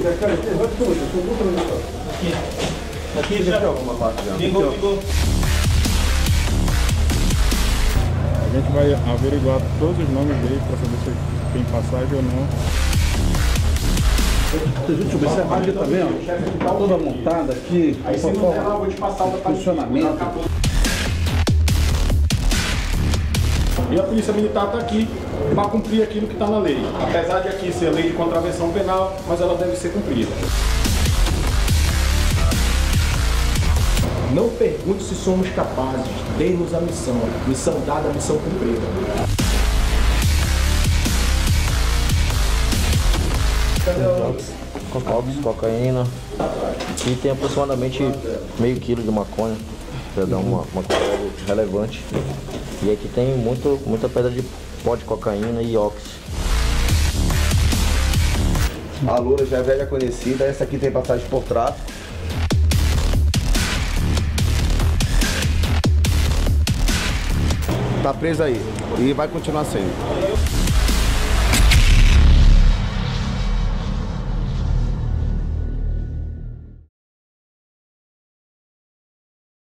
Aqui já alguma parte já. Ligou. A gente vai averiguar todos os nomes dele para saber se tem passagem ou não. Se a gente observar aqui também, ó, tá toda montada aqui, funcionamento. E a Polícia Militar está aqui para cumprir aquilo que está na lei. Apesar de aqui ser lei de contravenção penal, mas ela deve ser cumprida. Não pergunte se somos capazes, dê-nos a missão. Missão dada, missão cumprida. Cocaína. E tem aproximadamente meio quilo de maconha, para dar uma quantidade relevante. E aqui tem muita pedra de pó de cocaína e óxido. A loura já é velha conhecida, essa aqui tem passagem por tráfico. Tá presa aí e vai continuar sendo.